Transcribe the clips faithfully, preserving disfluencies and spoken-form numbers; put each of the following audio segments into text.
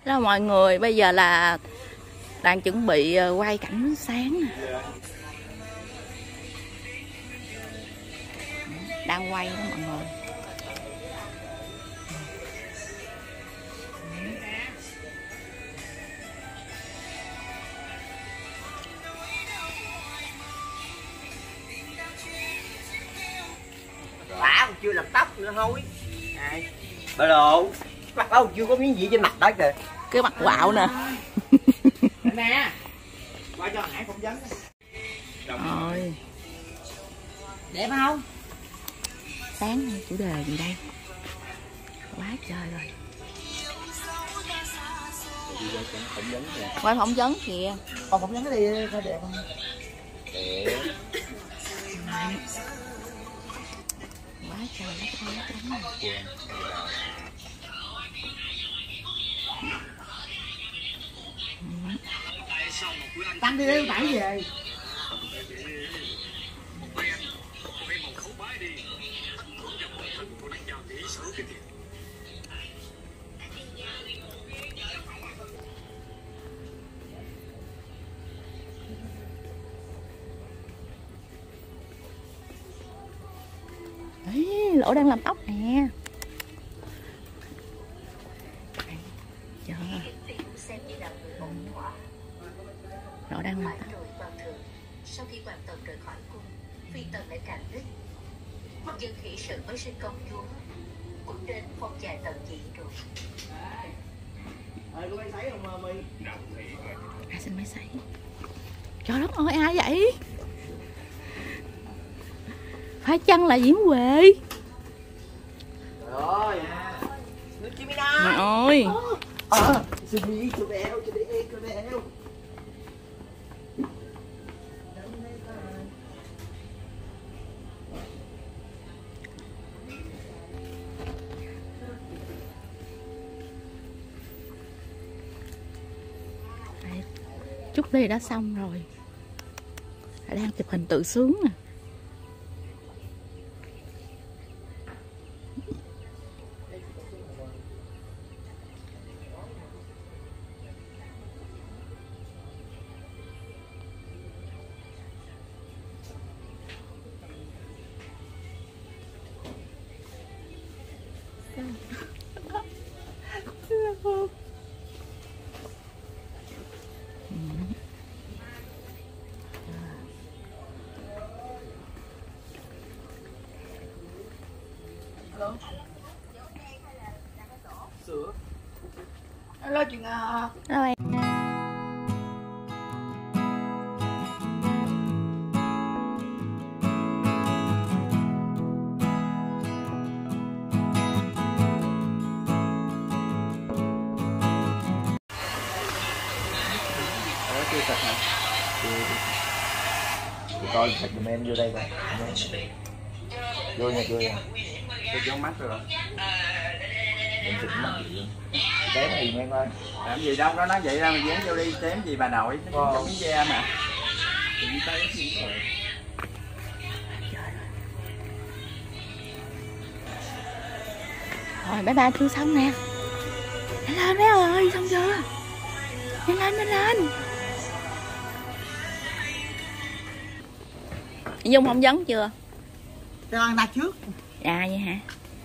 Đó mọi người, bây giờ là đang chuẩn bị quay cảnh sáng nè. Đang quay đó mọi người. Bả còn chưa làm tóc nữa thôi. Ai? Bà đồ. Mặt đâu chưa có miếng gì trên mặt đó kìa. Cái mặt quạo nè. Nè. Qua cho Hải phỏng vấn. Rồi. Đẹp không? Sáng chủ đề gì đây? Quá trời rồi. Quay phỏng vấn kìa. Còn phỏng vấn cái gì coi đẹp không? Đẹp. Quá trời lắm, lắm lắm. Tăng đi đi, tải về. Đấy, Lỗ đang làm tóc nè. Chờ. Lỗ đang làm tóc. Sau khi hoàng tần rời khỏi cung, phi tần lại cạn đích. Dân khỉ sự mới sinh công chúa, cũng đến phong trào tần dị rồi. Ờ, máy sấy không My? Ai xin máy sấy? Trời đất ơi, ai vậy? Phải chăng là Diễm Huệ? Rồi. Nước chim Trời ơi. Ờ, xin đi cho béo, cho đi cho béo. Chút đi đã xong rồi. Đang chụp hình tự sướng nè. Sữa. Alo chuyện à. Rồi. Chưa sạch hả? Chưa. Coi sạch giùm em vô đây coi. Vô nha, vô nha. Tôi chống mắt rồi. Em xịt mắt gì luôn. Tém gì em ơi. Làm gì đâu, nó nói vậy ra mà dán vô đi, tém gì bà nội, nó trong miếng da mà. Rồi bé ba chưa xong nè. Nhanh lên bé ơi, xong chưa? Nhanh lên, nhanh lên. Dung phỏng vấn chưa? Cho ăn ta trước. À vậy hả?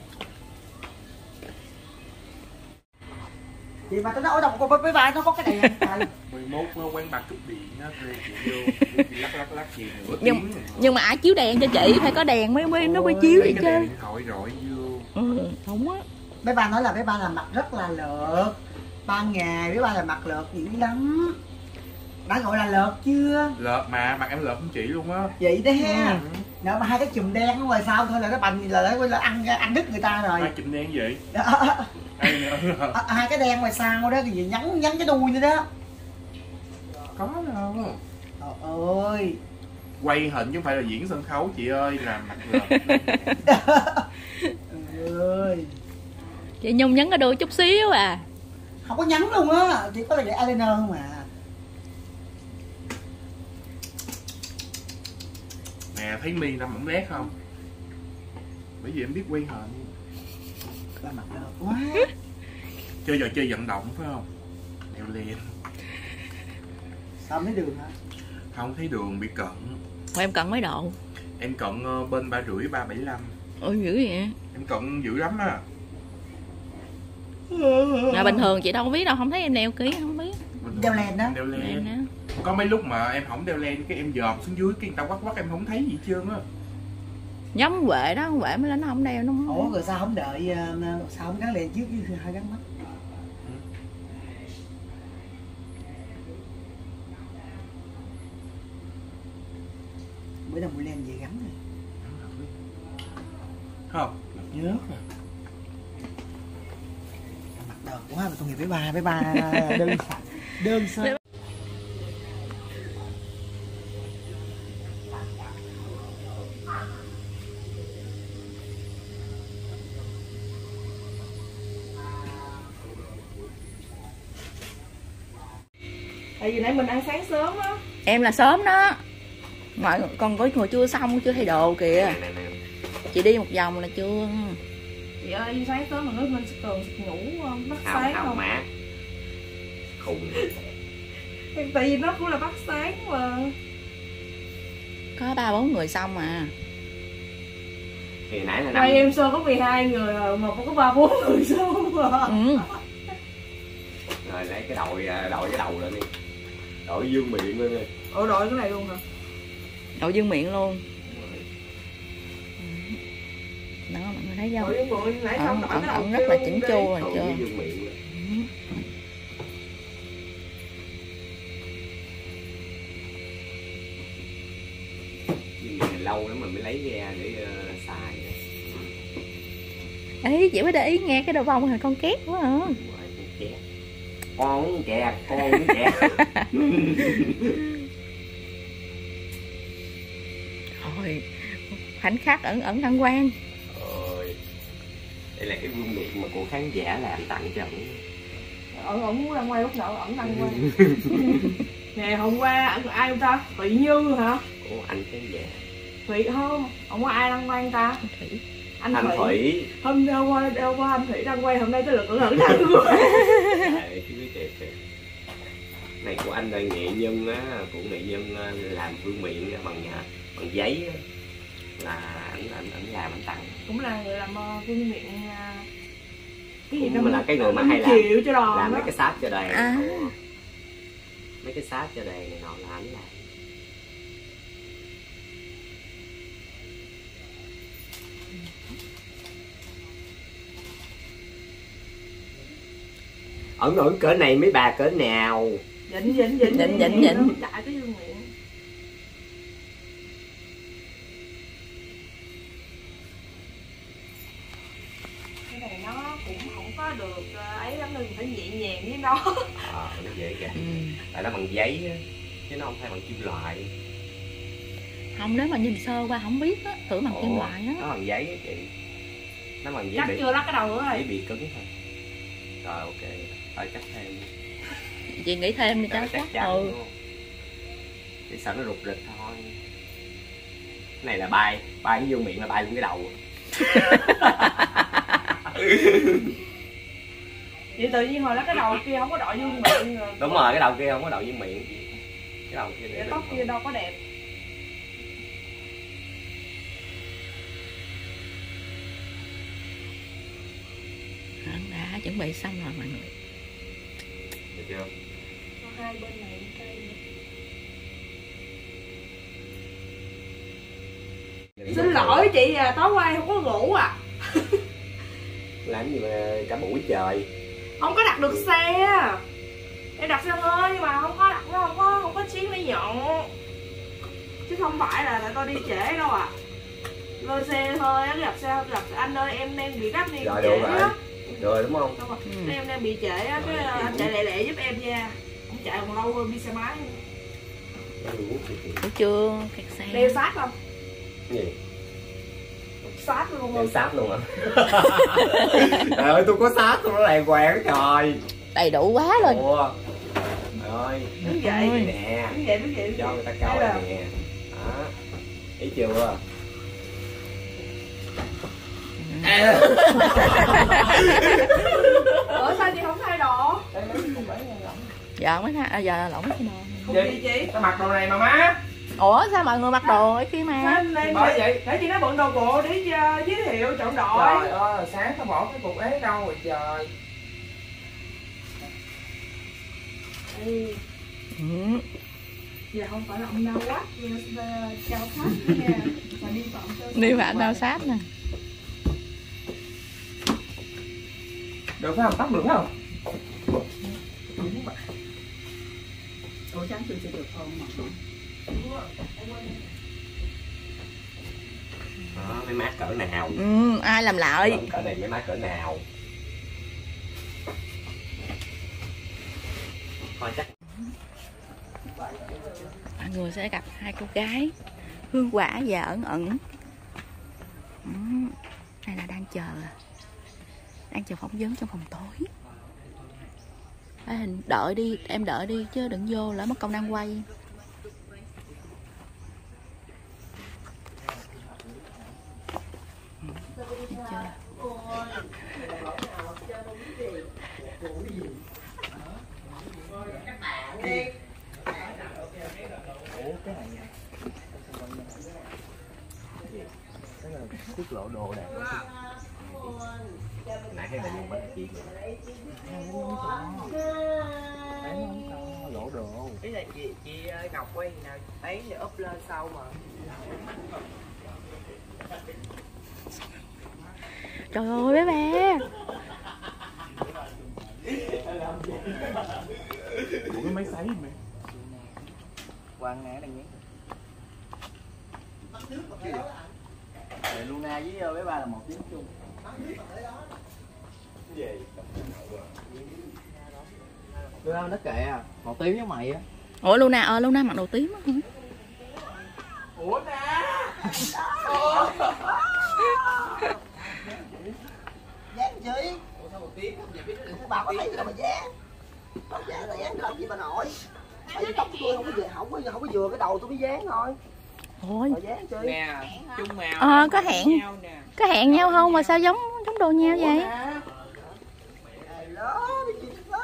Gì mà tao nói ở đâu con bé ba nó có cái này trời. mười mốt nó quán bạc cúp điện á, thuê chị vô lắc lắc lắc gì nữa. Nhưng nhưng mà ai chiếu đèn cho chị, phải có đèn mới mới nó mới chiếu vậy chứ. Điện thoại rọi vô. Ừ, không á. Bé ba nói là bé ba làm mặt rất là lợt. Ban ngày bé ba làm mặt lợt dữ lắm. Đã gọi là lợt chưa? Lợt mà, mặt em lợt không chỉ luôn á. Vậy đó ha. Ừ. Nếu mà hai cái chùm đen ở ngoài sau thôi là nó bành là nó là ăn ăn đứt người ta rồi. Hai chùm đen gì? À, hai cái đen ngoài sau đó cái gì nhắn nhắn cái đuôi nữa đó. Có đâu. Trời ơi. Quay hình chứ không phải là diễn sân khấu chị ơi, làm mặt lợt. Ơi. Chị Nhung nhấn cái đuôi chút xíu à. Không có nhắn luôn á, chỉ có là để eyeliner không à. Nè, thấy mi năm mỏng lét không? Bởi vì em biết quay hình. Ba mặt lợt quá. Chơi trò chơi vận động phải không? Đeo len. Sao không thấy đường hả? Không thấy đường, bị cận. Ủa, em cận mấy độ? Em cận uh, bên ba rưỡi ba bảy lăm. Ôi dữ vậy. Em cận dữ lắm á. Là bình thường chị đâu có biết đâu, không thấy em đeo ký không biết. Đeo len đó. Đeo len. Len đó. Có mấy lúc mà em không đeo len cái em dòm xuống dưới cái người ta quắt quắt em không thấy gì hết trơn á. Giống Huệ đó, Huệ mới lên nó không đeo nó không. Ủa rồi sao không đợi, sao không gắn len trước với hai gắn mắt? Bữa nào mua len về gắn này. Không, nhớ nè. Mặt đợt quá mà tôi nghĩ với ba với ba đơn đơn sơ. Tại vì nãy mình ăn sáng sớm á. Em là sớm đó. Mọi còn có người chưa xong, chưa thay đồ kìa. Chị đi một vòng là chưa. Chị ơi, sáng sớm mà nước lên tường ngủ không? Bắt sáng không? Má khùng. Tại vì nó cũng là bắt sáng mà. Có ba bốn người xong mà. Thì nãy là Quay em show có mười hai người rồi mà có ba bốn người show mà. Ừ. Rồi lấy cái đội đội cái đầu lên đi. Đội dương miệng lên đi. Ủa đội cái này luôn hả? Đậu dương miệng luôn. Đó mọi người thấy không? Đội dương miệng nãy Ổng xong ổng ổng rất là chỉnh chu rồi chưa? Dương miệng lên. Dương miệng lâu lắm mình mới lấy ra để uh, xài. Ê chị mới để ý nghe cái đầu vòng là con két quá à. Con kẹt, con kẹt. Thôi khoảnh khắc ẩn ẩn thăng quan. Ôi, đây là cái vương miện mà cô khán giả làm tặng cho ổng. Ẩn ẩn muốn ra ngoài lúc nào ẩn đăng qua. Nè hôm qua ẩn ai không ta? Thụy Như hả? Ủa anh khán giả. Thụy không? Hôm qua ai đăng quay ta? Thủy. Anh, Anh Thủy. Thủy. Hôm đâu qua đâu qua anh Thủy đăng quay, hôm nay tới lượt ẩn ẩn đăng quay. Đấy, chứ kìa kìa. Này của anh là nghệ nhân á, của nghệ nhân làm vương miện bằng bằng giấy á. Là anh anh anh làm anh tặng. Cũng là người làm uh, vương miện uh, cái gì Cũng là cái người mà hay làm chịu cho đòn làm đó. mấy cái sáp cho đàn. À. Mấy cái sáp cho đàn này nọ là anh làm. Ẩn ẩn cỡ này mấy bà cỡ nào? Dịnh dịnh dịnh Dịnh, dịnh, dịnh. Đại cái vương miện. Cái này nó cũng không có được uh, ấy lắm nên mình phải nhẹ nhàng với nó. Ờ, nó dễ kìa. Ừ. Tại nó bằng giấy á, chứ nó không phải bằng kim loại. Không, nếu mà nhìn sơ qua không biết á, thử bằng kim Ủa, loại á. nó bằng giấy á chị. Nó bằng giấy Chắc bị, chưa lắc cái đầu nữa giấy rồi. bị cứng thôi. Rồi ok, thôi chắc thêm. Chị nghĩ thêm đi cho Rồi, chắc. chắn Ừ. luôn. Chỉ sợ nó rụt rịch thôi. Cái này là bay, bay cái dương miệng là bay lên cái đầu. Vậy tự nhiên hồi lắc cái đầu kia không có đội dương miệng rồi. Đúng rồi, cái đầu kia không có đầu dương miệng. Cái đầu kia để Cái lên tóc thôi. kia đâu có đẹp. Hắn đã chuẩn bị xong rồi mọi người. Được chưa? Có hai bên này cây. Xin lỗi chị à, tối qua em không có ngủ à. Làm gì mà cả buổi trời. Không có đặt được xe. Em đặt xe hơi nhưng mà không có đặt, nó không có không có chuyến để nhận. Chứ không phải là tại tôi đi trễ đâu à. Lôi xe thôi, nó đặt xe đặt anh ơi em đang bị gấp đi Rồi trễ được rồi. á. Rồi đúng không? Đúng rồi. Ừ. Em đang bị trễ á, cái anh chạy lẹ lẹ giúp em nha. Không chạy còn lâu hơn đi xe máy. Thấy chưa? Kẹt xe. Đeo sát không? Cái gì? Sát luôn Đeo không? sáp luôn hả? Trời ơi tôi có sáp tôi nó đàng hoàng trời. Đầy đủ quá lên. Ủa. Rồi. Đứng dậy. Ôi. Nè. Đứng dậy, đứng dậy, đứng Cho dậy. người ta coi Đây là- nè. Đó. Thấy chưa? Ủa sao chị không thay đồ? Giờ mới à, giờ lộn cái đồ. Không Gì? đi chị. Tao mặc đồ này mà má. Ủa sao mọi người mặc đồ ấy kia mà? Sao đây Bởi vậy. để chị nói bận đồ bộ để uh, giới thiệu trọng đội. Trời ơi, sáng tao bỏ cái cục ế đâu rồi trời. Ừ. Ừ. Giờ không phải là ông đau quá, chào khách nha. Mà đi phạm cho Đi phạm đau sát nè. Được phải không? Tóc được không? Ủa sáng chưa sẽ được không? Đó, mấy mát cỡ nào? Ừ, ai làm lại? Cỡ này mấy mát cỡ nào? Thôi chắc Mọi người sẽ gặp hai cô gái Hương Quả và Ẩn Ẩn. Ừ. Đây là đang chờ Đang chờ phỏng vấn trong phòng tối. À, đợi đi, em đợi đi chứ đừng vô lỡ mất công đang quay. ủa cái này cái là tiết lộ đồ đạc nãy hay là dùng bánh chuyện lộ đồ ý là chị chị Ngọc quay nào ấy thì up lên sau mà. Trời ơi bé bé. Ủa cái máy sấy mày. Quang nè đang nhé. Luna với bé ba là một tiếng chung. Luna nó kệ à, một tiếng với mày á. Ủa Luna ờ Luna mặc đồ tím á. Ủa nè. Dán chị. Ủa sao một tiếng vậy biết nó bà có thấy là mà dán. Không dán là dán làm gì bà nội. Tại vì tóc tôi không có vừa không có không có vừa cái đầu tôi mới dán thôi. Ôi. Rồi dán chị. Nè, chung màu. Ờ có hẹn. Có hẹn nhau không mà sao giống giống đồ nhau vậy? Đó, đi chị đó.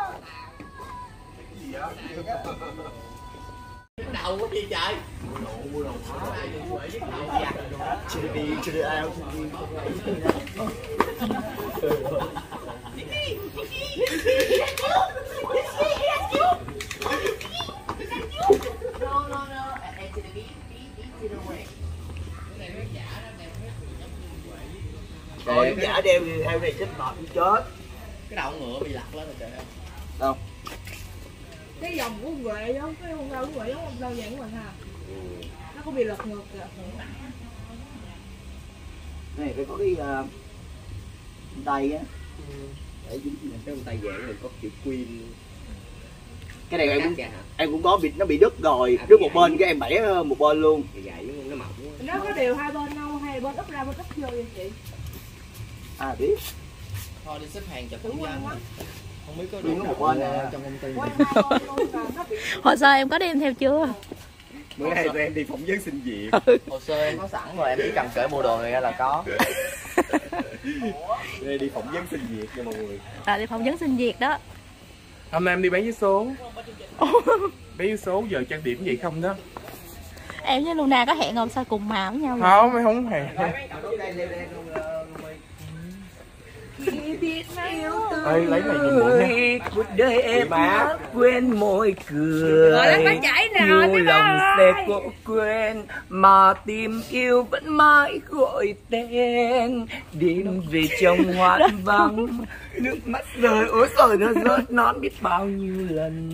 Đầu của gì trời? Chị đi, chị đi ao, chị No, no, no. Actually, be, be, be to the way. Rồi cái giả đeo gì theo này chết mệt đi chết. Cái đầu ngựa bị lật lên rồi trời ơi. Đâu? Cái dòng của Huệ giống cái con rau của Huệ giống con rau vàng của mình ha. Nó có bị lật ngược kìa. Này phải có cái uh, tay á. Để dính cái tay vàng này có chữ Queen. Cái này em cũng hả? em cũng có bị nó bị đứt rồi, đứt một bên cái em bẻ một bên luôn. Cái gậy nó mỏng. Nó có đều hai bên đâu, hai bên úp ra bên úp vô vậy chị. À biết. Thôi đi xếp hàng chụp Tưởng công quan dân. quá. Không biết có Nguyên đủ có một đâu bên nè. trong công ty. Quay hai bên luôn là nó bị Hồ sơ em có đem theo chưa? bữa nay tụi em đi phỏng vấn xin việc Hồ sơ em có sẵn rồi, em chỉ cần cởi bộ đồ này ra là có. bữa nay đi phỏng vấn xin việc nha mọi người. À đi phỏng vấn xin việc đó. Hôm nay em đi bán vé số. Bán vé số giờ trang điểm vậy không đó. Em với Luna có hẹn không sao cùng màu với nhau vậy? Không, em không hề. Ê, lấy này dùng bụi nha. Cuộc đời em mất quên môi cười. Gọi là nó chảy nè, Nhu lòng sẽ cố quên mà tìm yêu vẫn mãi gọi tên. Đêm về trong hoang vắng, nước mắt rơi ối rồi nó rớt non biết bao nhiêu lần.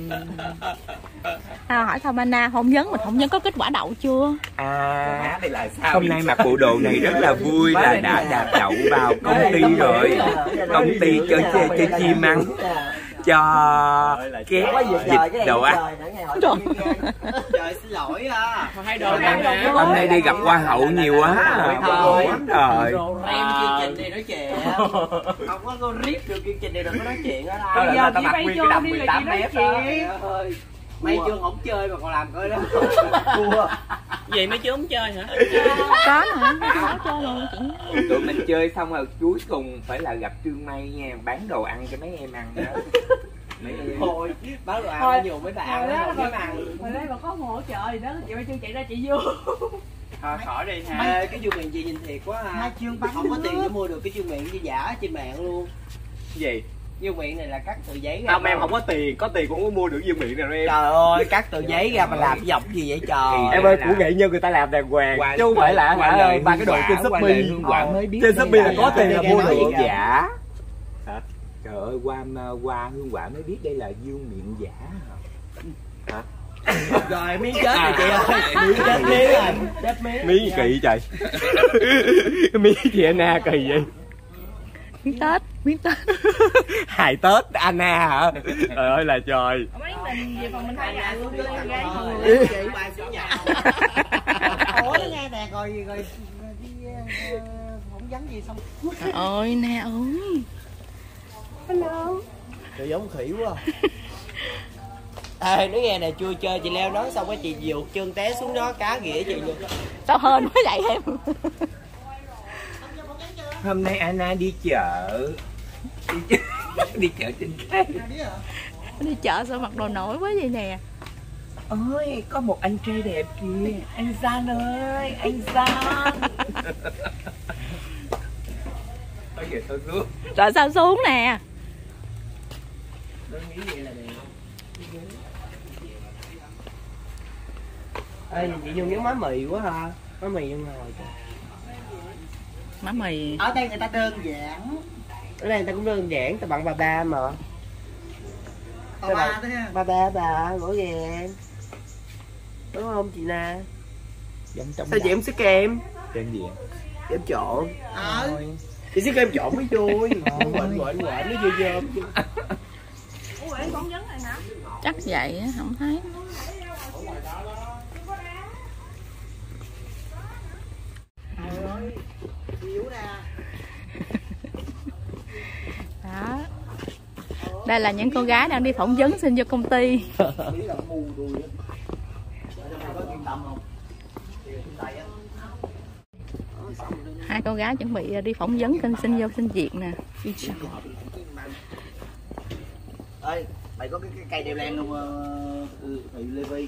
À, hỏi thăm Anna phỏng vấn mình phỏng vấn có kết quả đậu chưa? À đây là sao hôm nay mặc bộ đồ này rất là vui là đã đạt đậu vào công ty rồi. Công ty cho cho, cho chim ăn, cho cái dịch đồ ăn. Trời xin lỗi à. Hai đồ này nè. Hôm nay đi gặp hoa hậu nhiều quá rồi. Em chương trình này nói chuyện không có con rip được chương trình này đừng có nói chuyện đó Bây là giờ chị bay vô đi là chị nói chuyện. mấy chương không chơi mà còn làm coi đó. Thua. Vậy mấy chú không chơi hả? Có mà, có chơi rồi chị. Tụi mình chơi xong rồi cuối cùng phải là gặp Trương May nha, bán đồ ăn cho mấy em ăn đó. Mấy em Thôi Báo đồ ăn nhiều mấy bạn hồi đó không dám ăn. Hồi đó mà có hỗ trợ gì đó chị ba chưa chạy ra chị vô. Thôi khỏi đi ha. Cái chương miệng chị nhìn thiệt quá ha. Hai chương bánh không có tiền để mua được cái chương miệng như giả trên mạng luôn. Gì? Dương miệng này là cắt từ giấy ra. Không, em không có tiền, có tiền cũng không có mua được dương miệng nào em. Trời ơi, cắt từ giấy ra mà làm cái dọc gì vậy trời. Em ơi, của nghệ nhân người ta làm đàng hoàng, chứ không phải là hả ba cái đồ trên Shopee. Trên Shopee là có tiền là mua được. Giả hả? Trời ơi, qua qua Hương Quả mới biết đây là dương miệng giả hả? Rồi miếng chết rồi chị ơi. Miếng chết miếng rồi. Chết miếng. Miếng gì kỳ vậy trời. Miếng chị Anna kỳ vậy. Miếng Tết, miếng Tết. Hài Tết Anna hả? Trời ơi là trời. Mấy mình về phòng mình thay nhà luôn đi gái chị bài xuống nhà. Ủa nghe nè rồi rồi đi phỏng vấn gì xong. Trời ơi nè ơi. Hello. Trời giống khỉ quá. Ê nói nghe nè, chưa chơi chị leo nón xong cái chị vụt chân té xuống đó cá ghĩa chị luôn. Sao hên mới vậy em. Hôm nay Anna đi chợ. Đi chợ, đi chợ trên cây. Đi chợ sao mặc đồ nổi quá vậy nè. Ôi, có một anh trai đẹp kìa. Anh Gian ơi, anh Gian. Thôi giờ tôi xuống. Rồi sao xuống nè. Tôi nghĩ vậy là đẹp. Ê, chị dùng miếng má mì quá ha. Má mì nhân ngồi. Má mì. Ở đây người ta đơn giản. Ở đây người ta cũng đơn giản, ta bằng bà ba mà. Bà ba thế ha. Ba ba bà, ngồi ghe. Đúng không chị Na? Giống trong Sao chị em xích kem? Kem gì? Kem trộn. Ờ. Chị xích kem trộn mới vui. Quạnh quạnh quạnh nó dơ dơ. Ủa em phỏng vấn này hả? Chắc vậy á, không thấy. Đó. Đây là những cô gái đang đi phỏng vấn xin vô công ty. Hai cô gái chuẩn bị đi phỏng vấn xin xin vô xin việc nè. Ê, mày có cái, cái cây đeo len không? Ừ, thì Lê Vi.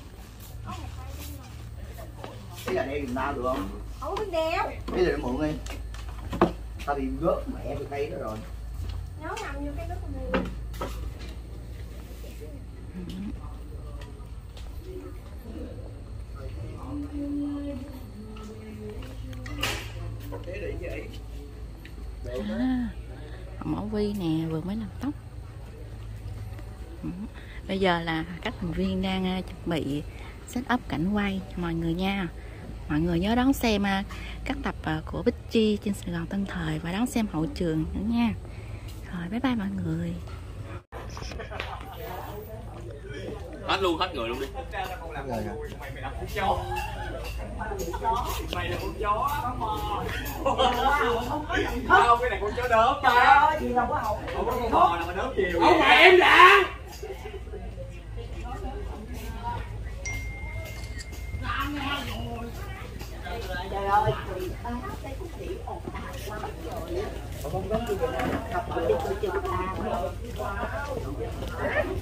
Ý là đeo giùm tao được không? Không biết đeo. Ý là mượn đi. Tao bị gớt mẹ cái cây đó rồi. Nhớ nằm vô cái đó của mình. À, Mẫu Vi nè vừa mới làm tóc. Ừ. Bây giờ là các thành viên đang uh, chuẩn bị set up cảnh quay cho mọi người nha. Mọi người nhớ đón xem uh, các tập uh, của Bích Chi trên Sài Gòn Tân Thời và đón xem hậu trường nữa nha. Rồi bye bye mọi người. Hết luôn, hết người luôn đi. Hết người hả? Mày là con chó. Mày là con chó. Không, cái này con chó đớp. Trời ơi, chị đâu có học. Không có con bò nào mà đớp nhiều. Ông mẹ em đã. Trời ơi, thì ta hát đây cũng chỉ ồn ào lắm rồi. Không có gì vậy nè, học đi tôi chừng ta thôi.